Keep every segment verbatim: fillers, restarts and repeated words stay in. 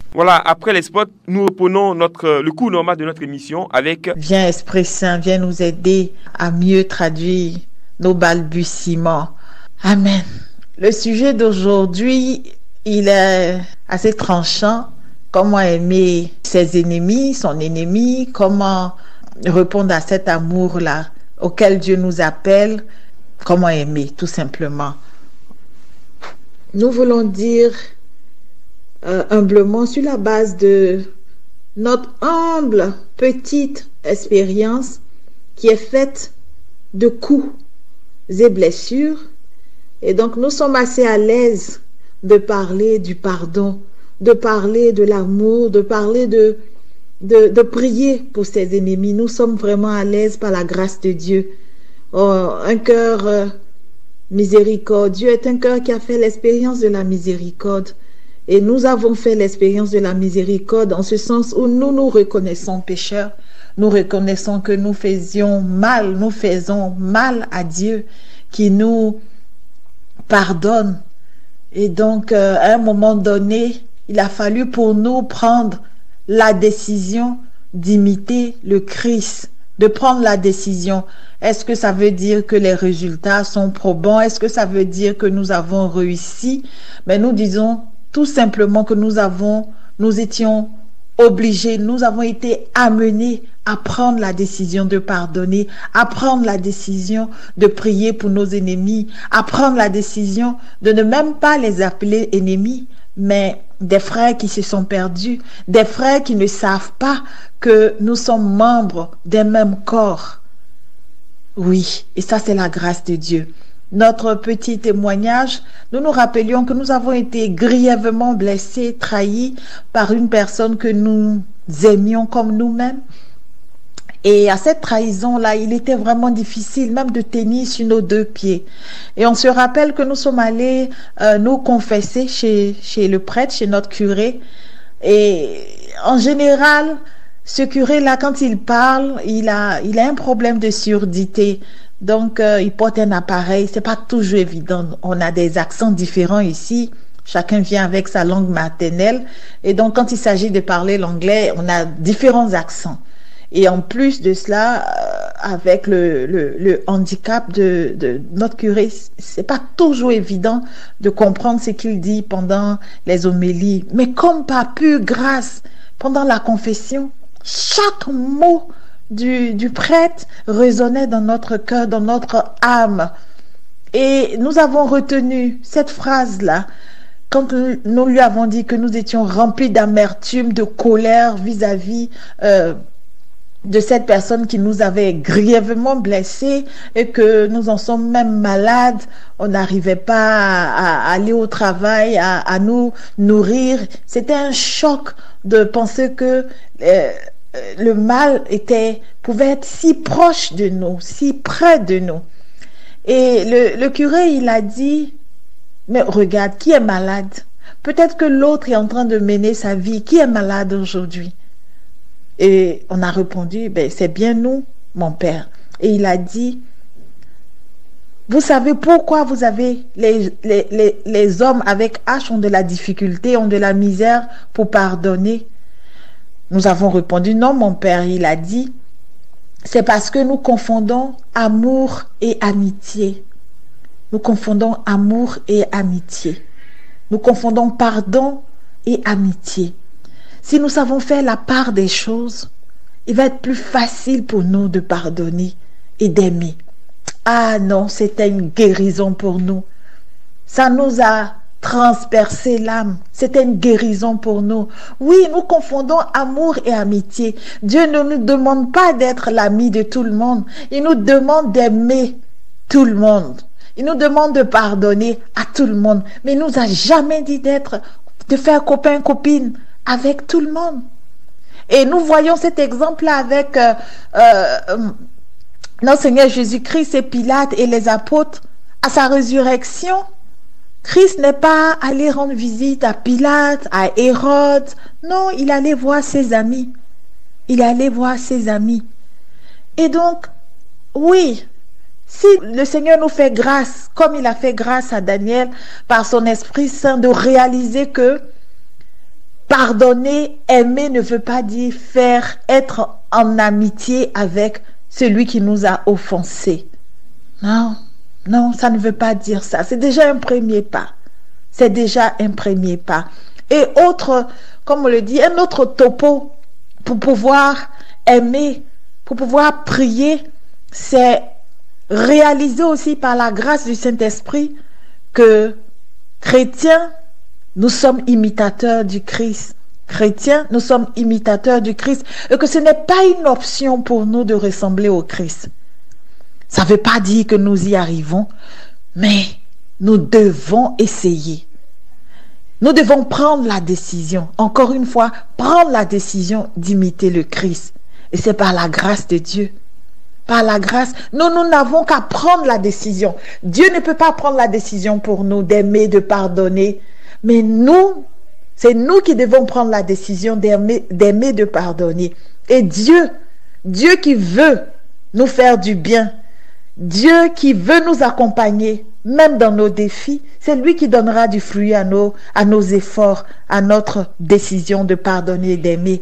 Voilà, après les spots, nous reprenons notre, le cours normal de notre émission avec... Viens Esprit Saint, viens nous aider à mieux traduire nos balbutiements. Amen. Le sujet d'aujourd'hui, il est assez tranchant. Comment aimer ses ennemis, son ennemi, comment répondre à cet amour-là auquel Dieu nous appelle, comment aimer, tout simplement. Nous voulons dire euh, humblement, sur la base de notre humble petite expérience qui est faite de coups et blessures, et donc nous sommes assez à l'aise de parler du pardon, de parler de l'amour, de parler de, de, de prier pour ses ennemis. Nous sommes vraiment à l'aise par la grâce de Dieu. Oh, un cœur euh, miséricordieux est un cœur qui a fait l'expérience de la miséricorde. Et nous avons fait l'expérience de la miséricorde en ce sens où nous nous reconnaissons pécheurs. Nous reconnaissons que nous faisions mal, nous faisons mal à Dieu qui nous pardonne. Et donc, euh, à un moment donné, il a fallu pour nous prendre la décision d'imiter le Christ, de prendre la décision. Est-ce que ça veut dire que les résultats sont probants? Est-ce que ça veut dire que nous avons réussi? Mais nous disons tout simplement que nous avons, nous étions obligés, nous avons été amenés à prendre la décision de pardonner, à prendre la décision de prier pour nos ennemis, à prendre la décision de ne même pas les appeler ennemis, mais des frères qui se sont perdus, des frères qui ne savent pas que nous sommes membres d'un même corps. Oui, et ça c'est la grâce de Dieu. Notre petit témoignage, nous nous rappelions que nous avons été grièvement blessés, trahis par une personne que nous aimions comme nous-mêmes. Et à cette trahison-là, il était vraiment difficile même de tenir sur nos deux pieds. Et on se rappelle que nous sommes allés euh, nous confesser chez, chez le prêtre, chez notre curé. Et en général, ce curé-là, quand il parle, il a, il a un problème de surdité. Donc, euh, il porte un appareil. C'est pas toujours évident. On a des accents différents ici. Chacun vient avec sa langue maternelle. Et donc, quand il s'agit de parler l'anglais, on a différents accents. Et en plus de cela, euh, avec le, le, le handicap de, de notre curé, c'est pas toujours évident de comprendre ce qu'il dit pendant les homélies. Mais comme par pure grâce, pendant la confession, chaque mot du, du prêtre résonnait dans notre cœur, dans notre âme. Et nous avons retenu cette phrase-là quand nous lui avons dit que nous étions remplis d'amertume, de colère vis-à-vis euh, de cette personne qui nous avait grièvement blessés et que nous en sommes même malades. On n'arrivait pas à, à aller au travail, à, à nous nourrir. C'était un choc de penser que euh, le mal était, pouvait être si proche de nous, si près de nous. Et le, le curé, il a dit, mais regarde, qui est malade? Peut-être que l'autre est en train de mener sa vie. Qui est malade aujourd'hui? Et on a répondu, ben, c'est bien nous, mon père. Et il a dit, vous savez pourquoi vous avez, les, les, les, les hommes avec H ont de la difficulté, ont de la misère pour pardonner? Nous avons répondu, non, mon père. Il a dit, c'est parce que nous confondons amour et amitié. Nous confondons amour et amitié. Nous confondons pardon et amitié. Si nous savons faire la part des choses, il va être plus facile pour nous de pardonner et d'aimer. Ah non, c'était une guérison pour nous. Ça nous a transpercé l'âme. C'était une guérison pour nous. Oui, nous confondons amour et amitié. Dieu ne nous demande pas d'être l'ami de tout le monde. Il nous demande d'aimer tout le monde. Il nous demande de pardonner à tout le monde. Mais il nous a jamais dit d'être, de faire copain-copine avec tout le monde. Et nous voyons cet exemple-là avec euh, euh, notre Seigneur Jésus-Christ et Pilate et les apôtres à sa résurrection. Christ n'est pas allé rendre visite à Pilate, à Hérode. Non, il allait voir ses amis. Il allait voir ses amis. Et donc, oui, si le Seigneur nous fait grâce, comme il a fait grâce à Daniel par son Esprit Saint, de réaliser que Pardonner, aimer ne veut pas dire faire, être en amitié avec celui qui nous a offensés. Non, non, ça ne veut pas dire ça. C'est déjà un premier pas. C'est déjà un premier pas. Et autre, comme on le dit, un autre topo pour pouvoir aimer, pour pouvoir prier, c'est réaliser aussi par la grâce du Saint-Esprit que chrétiens, nous sommes imitateurs du Christ. Chrétiens, nous sommes imitateurs du Christ et que ce n'est pas une option pour nous de ressembler au Christ. Ça ne veut pas dire que nous y arrivons, mais nous devons essayer. Nous devons prendre la décision, encore une fois, prendre la décision d'imiter le Christ. Et c'est par la grâce de Dieu. Par la grâce, nous, nous n'avons qu'à prendre la décision. Dieu ne peut pas prendre la décision pour nous d'aimer, de pardonner. Mais nous, c'est nous qui devons prendre la décision d'aimer, d'aimer, de pardonner. Et Dieu, Dieu qui veut nous faire du bien, Dieu qui veut nous accompagner, même dans nos défis, c'est lui qui donnera du fruit à nos, à nos efforts, à notre décision de pardonner et d'aimer.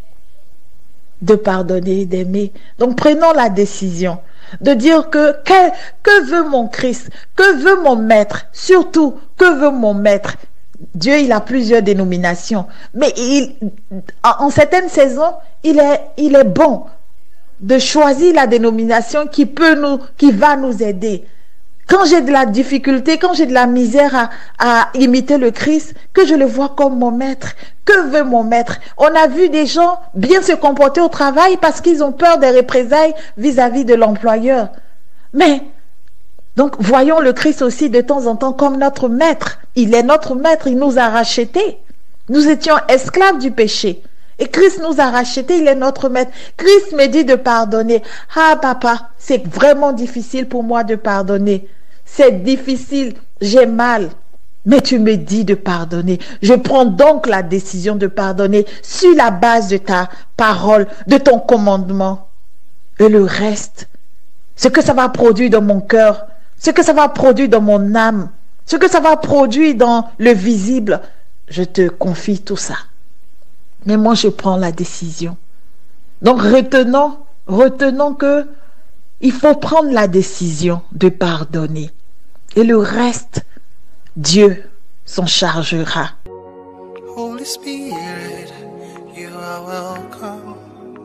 De pardonner et d'aimer. Donc prenons la décision de dire que, que que veut mon Christ, que veut mon maître, surtout que veut mon maître. Dieu, il a plusieurs dénominations, mais il, en certaines saisons, il est, il est bon de choisir la dénomination qui peut nous, qui va nous aider. Quand j'ai de la difficulté, quand j'ai de la misère à, à imiter le Christ, que je le vois comme mon maître. Que veut mon maître? On a vu des gens bien se comporter au travail parce qu'ils ont peur des représailles vis-à-vis de l'employeur. Mais, donc, voyons le Christ aussi de temps en temps comme notre maître. Il est notre maître, il nous a rachetés. Nous étions esclaves du péché. Et Christ nous a rachetés, il est notre maître. Christ me dit de pardonner. Ah papa, c'est vraiment difficile pour moi de pardonner. C'est difficile, j'ai mal. Mais tu me dis de pardonner. Je prends donc la décision de pardonner sur la base de ta parole, de ton commandement. Et le reste, ce que ça va produire dans mon cœur, ce que ça va produire dans mon âme, ce que ça va produire dans le visible, je te confie tout ça. Mais moi, je prends la décision. Donc, retenons, retenons que il faut prendre la décision de pardonner. Et le reste, Dieu s'en chargera. Holy Spirit, you are welcome.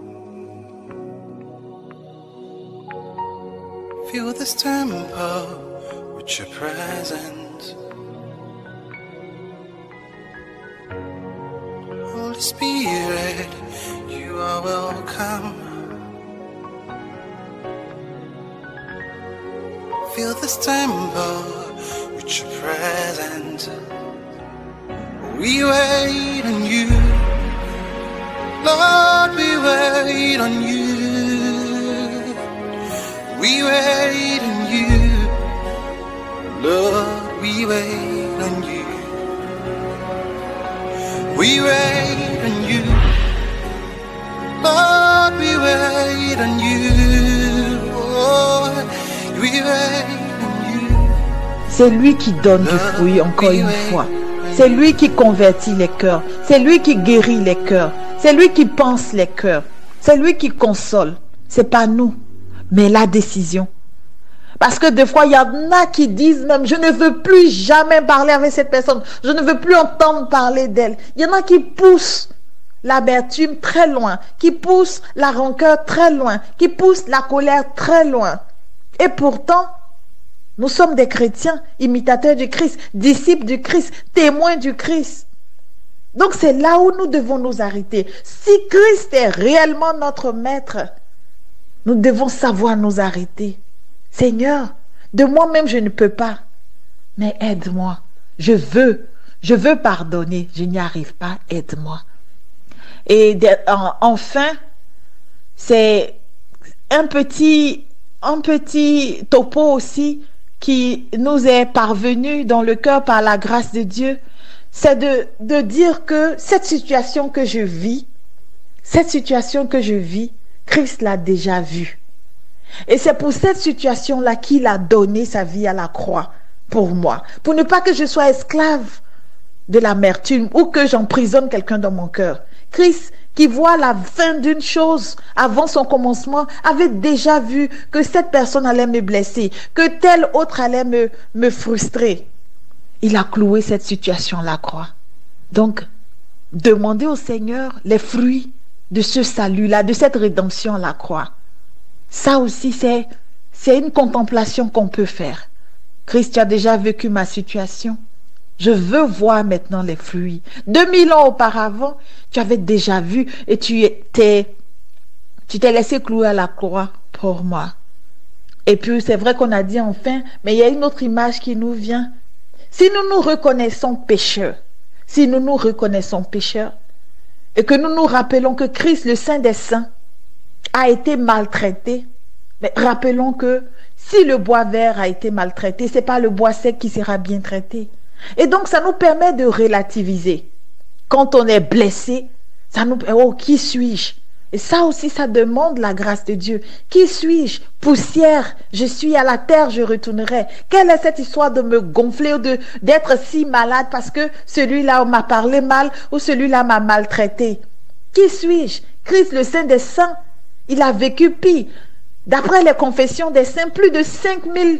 Fill this temple with your presence. Holy Spirit, you are welcome. Fill this temple with your presence. We wait on you, Lord, we wait on you. We wait on you, Lord, we wait on you. We wait on you, Lord, we wait on you. Oh, we wait on you. C'est lui qui donne du fruit, encore une fois. C'est lui qui convertit les cœurs. C'est lui qui guérit les cœurs. C'est lui qui pense les cœurs. C'est lui qui console. C'est pas nous, mais la décision. Parce que des fois, il y en a qui disent même, je ne veux plus jamais parler avec cette personne. Je ne veux plus entendre parler d'elle. Il y en a qui poussent l'amertume très loin, qui poussent la rancœur très loin, qui poussent la colère très loin. Et pourtant, nous sommes des chrétiens, imitateurs du Christ, disciples du Christ, témoins du Christ. Donc c'est là où nous devons nous arrêter. Si Christ est réellement notre maître, nous devons savoir nous arrêter. Seigneur, de moi-même je ne peux pas, mais aide-moi. Je veux, je veux pardonner, je n'y arrive pas, aide-moi. Et de, en, enfin, c'est un petit, un petit topo aussi qui nous est parvenu dans le cœur par la grâce de Dieu, c'est de, de dire que cette situation que je vis, cette situation que je vis, Christ l'a déjà vue. Et c'est pour cette situation-là qu'il a donné sa vie à la croix pour moi, pour ne pas que je sois esclave de l'amertume ou que j'emprisonne quelqu'un dans mon cœur. Christ, qui voit la fin d'une chose avant son commencement, avait déjà vu que cette personne allait me blesser, que telle autre allait me, me frustrer. Il a cloué cette situation à la croix. Donc, demandez au Seigneur les fruits de ce salut-là, de cette rédemption à la croix. Ça aussi, c'est, c'est une contemplation qu'on peut faire. Christ, tu as déjà vécu ma situation. Je veux voir maintenant les fruits. deux mille ans auparavant, tu avais déjà vu et tu t'es, tu t'es laissé clouer à la croix pour moi. Et puis, c'est vrai qu'on a dit enfin, mais il y a une autre image qui nous vient. Si nous nous reconnaissons pécheurs, si nous nous reconnaissons pécheurs, et que nous nous rappelons que Christ, le Saint des Saints, a été maltraité, mais rappelons que si le bois vert a été maltraité, ce n'est pas le bois sec qui sera bien traité. Et donc, ça nous permet de relativiser. Quand on est blessé, ça nous permet, oh, qui suis-je? Et ça aussi, ça demande la grâce de Dieu. Qui suis-je? Poussière, je suis à la terre, je retournerai. Quelle est cette histoire de me gonfler ou de, d'être si malade parce que celui-là m'a parlé mal ou celui-là m'a maltraité? Qui suis-je? Christ, le Saint des Saints, il a vécu pire. D'après les confessions des saints, plus de cinq mille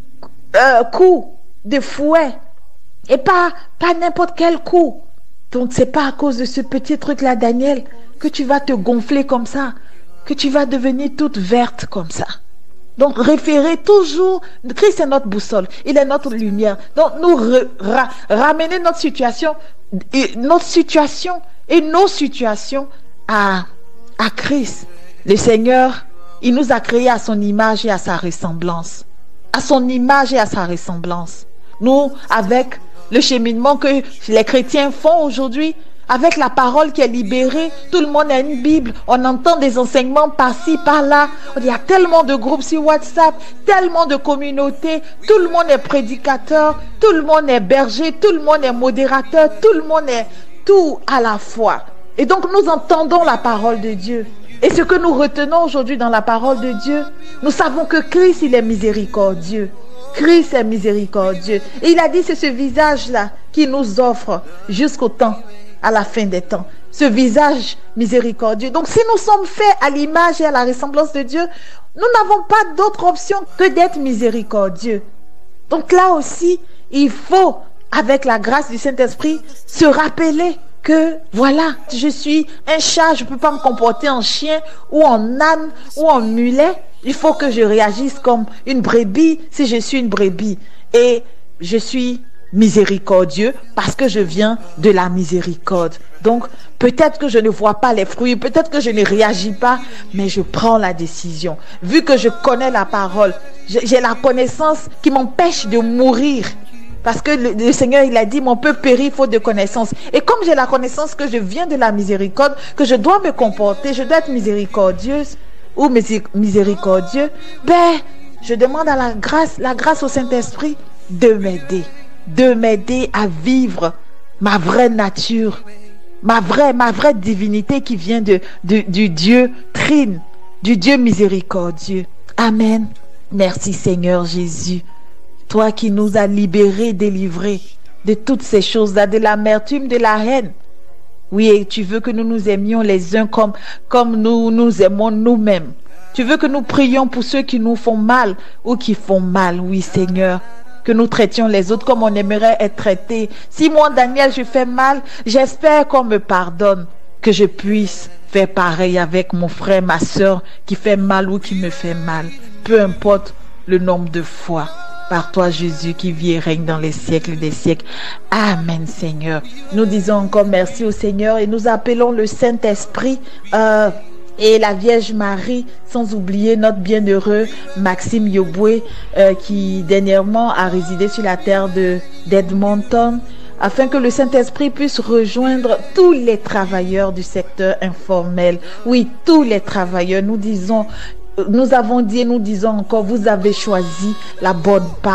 euh, coups de fouet. Et pas, pas n'importe quel coup. Donc, c'est pas à cause de ce petit truc-là, Daniel, que tu vas te gonfler comme ça, que tu vas devenir toute verte comme ça. Donc, référez toujours, Christ est notre boussole, il est notre lumière. Donc, nous re, ra, ramener notre situation, et notre situation et nos situations à, à Christ. Le Seigneur, il nous a créés à son image et à sa ressemblance. À son image et à sa ressemblance. Nous, avec le cheminement que les chrétiens font aujourd'hui, avec la parole qui est libérée, tout le monde a une Bible, on entend des enseignements par-ci, par-là, il y a tellement de groupes sur WhatsApp, tellement de communautés, tout le monde est prédicateur, tout le monde est berger, tout le monde est modérateur, tout le monde est tout à la fois. Et donc nous entendons la parole de Dieu. Et ce que nous retenons aujourd'hui dans la parole de Dieu, nous savons que Christ, il est miséricordieux. Christ est miséricordieux. Et il a dit, c'est ce visage-là qui nous offre jusqu'au temps, à la fin des temps. Ce visage miséricordieux. Donc, si nous sommes faits à l'image et à la ressemblance de Dieu, nous n'avons pas d'autre option que d'être miséricordieux. Donc là aussi, il faut, avec la grâce du Saint-Esprit, se rappeler que, voilà, je suis un chat, je ne peux pas me comporter en chien ou en âne ou en mulet. Il faut que je réagisse comme une brebis si je suis une brebis. Et je suis miséricordieux parce que je viens de la miséricorde. Donc, peut-être que je ne vois pas les fruits, peut-être que je ne réagis pas, mais je prends la décision. Vu que je connais la parole, j'ai la connaissance qui m'empêche de mourir. Parce que le, le Seigneur, il a dit, mon peuple périt faute de connaissance. Et comme j'ai la connaissance que je viens de la miséricorde, que je dois me comporter, je dois être miséricordieuse ou miséricordieux, ben, je demande à la grâce, la grâce au Saint-Esprit de m'aider, de m'aider à vivre ma vraie nature, ma vraie, ma vraie divinité qui vient de, de, du Dieu trine, du Dieu miséricordieux. Amen. Merci Seigneur Jésus. Toi qui nous as libérés, délivrés de toutes ces choses-là, de l'amertume, de la haine. Oui, et tu veux que nous nous aimions les uns comme, comme nous nous aimons nous-mêmes. Tu veux que nous prions pour ceux qui nous font mal ou qui font mal. Oui, Seigneur, que nous traitions les autres comme on aimerait être traités. Si moi, Daniel, je fais mal, j'espère qu'on me pardonne. Que je puisse faire pareil avec mon frère, ma soeur qui fait mal ou qui me fait mal. Peu importe le nombre de fois. Par toi, Jésus, qui vit et règne dans les siècles des siècles. Amen, Seigneur. Nous disons encore merci au Seigneur et nous appelons le Saint-Esprit euh, et la Vierge Marie, sans oublier notre bienheureux Maxime Yoboué, euh, qui dernièrement a résidé sur la terre de d'Edmonton, afin que le Saint-Esprit puisse rejoindre tous les travailleurs du secteur informel. Oui, tous les travailleurs. Nous disons... Nous avons dit et nous disons encore, vous avez choisi la bonne part.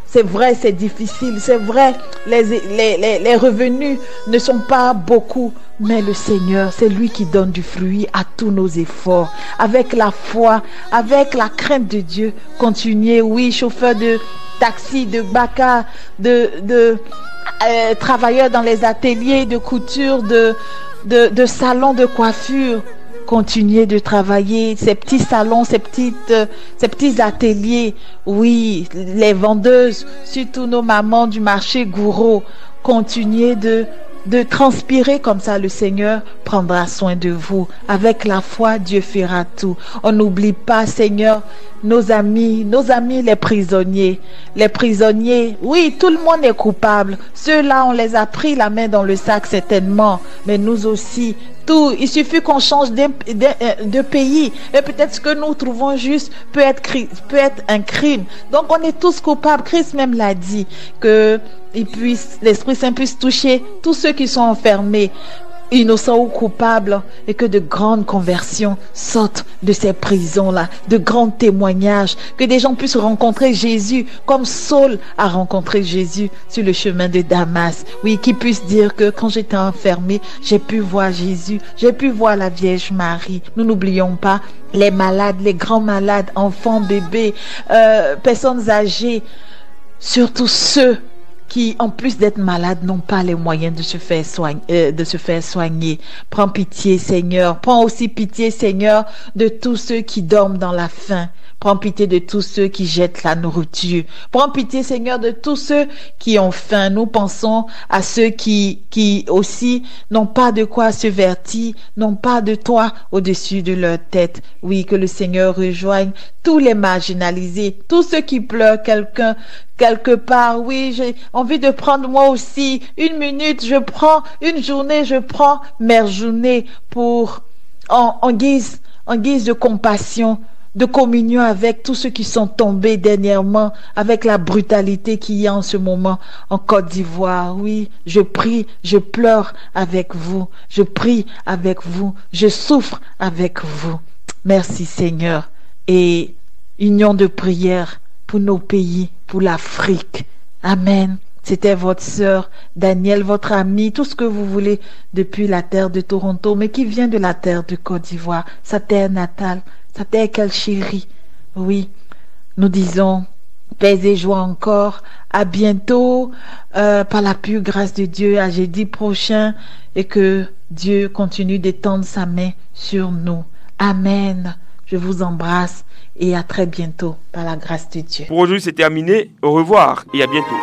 c'est vrai, c'est difficile, c'est vrai, les, les, les, les revenus ne sont pas beaucoup, mais le Seigneur, c'est lui qui donne du fruit à tous nos efforts. Avec la foi, avec la crainte de Dieu, continuez, oui, chauffeur de taxi, de baka, de, de euh, travailleurs dans les ateliers de couture, de, de, de salons de coiffure, continuez de travailler, ces petits salons, ces petites, euh, ces petits ateliers, oui, les vendeuses, surtout nos mamans du marché Gouraud, continuez de de transpirer comme ça, le Seigneur prendra soin de vous. Avec la foi, Dieu fera tout. On n'oublie pas, Seigneur, nos amis, nos amis les prisonniers. Les prisonniers, oui, tout le monde est coupable. Ceux-là, on les a pris la main dans le sac certainement, mais nous aussi. Tout, il suffit qu'on change de, de, de pays et peut-être ce que nous trouvons juste peut être, peut être un crime. Donc on est tous coupables. Christ même l'a dit, que il puisse, l'Esprit Saint puisse toucher tous ceux qui sont enfermés, innocents ou coupables, et que de grandes conversions sortent de ces prisons-là, de grands témoignages, que des gens puissent rencontrer Jésus comme Saul a rencontré Jésus sur le chemin de Damas. Oui, qu'ils puissent dire que quand j'étais enfermé, j'ai pu voir Jésus, j'ai pu voir la Vierge Marie. Nous n'oublions pas les malades, les grands malades, enfants, bébés, euh, personnes âgées, surtout ceux qui, en plus d'être malades, n'ont pas les moyens de se faire soigner, euh, de se faire soigner. Prends pitié, Seigneur. Prends aussi pitié, Seigneur, de tous ceux qui dorment dans la faim. Prends pitié de tous ceux qui jettent la nourriture. Prends pitié, Seigneur, de tous ceux qui ont faim. Nous pensons à ceux qui, qui aussi n'ont pas de quoi se vertir, n'ont pas de toit au-dessus de leur tête. Oui, que le Seigneur rejoigne tous les marginalisés, tous ceux qui pleurent quelqu'un, quelque part. Oui, j'ai envie de prendre moi aussi une minute, je prends une journée, je prends mes journées pour, en, en guise, en guise de compassion, de communion avec tous ceux qui sont tombés dernièrement, avec la brutalité qu'il y a en ce moment en Côte d'Ivoire. Oui, je prie, je pleure avec vous, je prie avec vous, je souffre avec vous. Merci Seigneur. Et union de prière pour nos pays, pour l'Afrique. Amen. C'était votre sœur Danielle, votre amie, tout ce que vous voulez depuis la terre de Toronto, mais qui vient de la terre de Côte d'Ivoire, sa terre natale. Sa terre qu'elle chérit. Oui, nous disons paix et joie encore. À bientôt, euh, par la pure grâce de Dieu, à jeudi prochain, et que Dieu continue d'étendre sa main sur nous. Amen. Je vous embrasse et à très bientôt par la grâce de Dieu. Pour aujourd'hui, c'est terminé. Au revoir et à bientôt.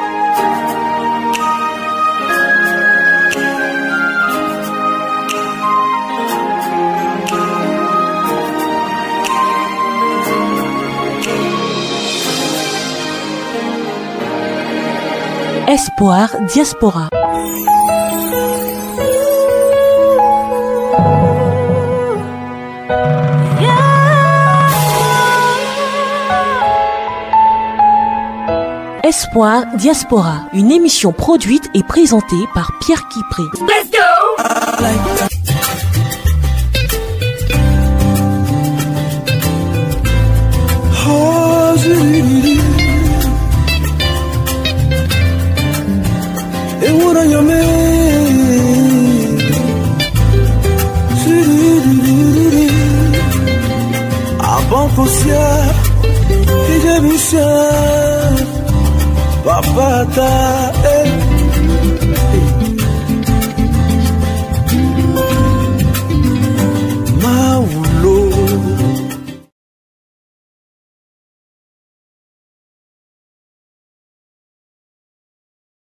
Espoir Diaspora. Espoir Diaspora, une émission produite et présentée par Pierre Kipré. Let's go! Oh, Ewura nyame Abon kosia Ije bisha Papata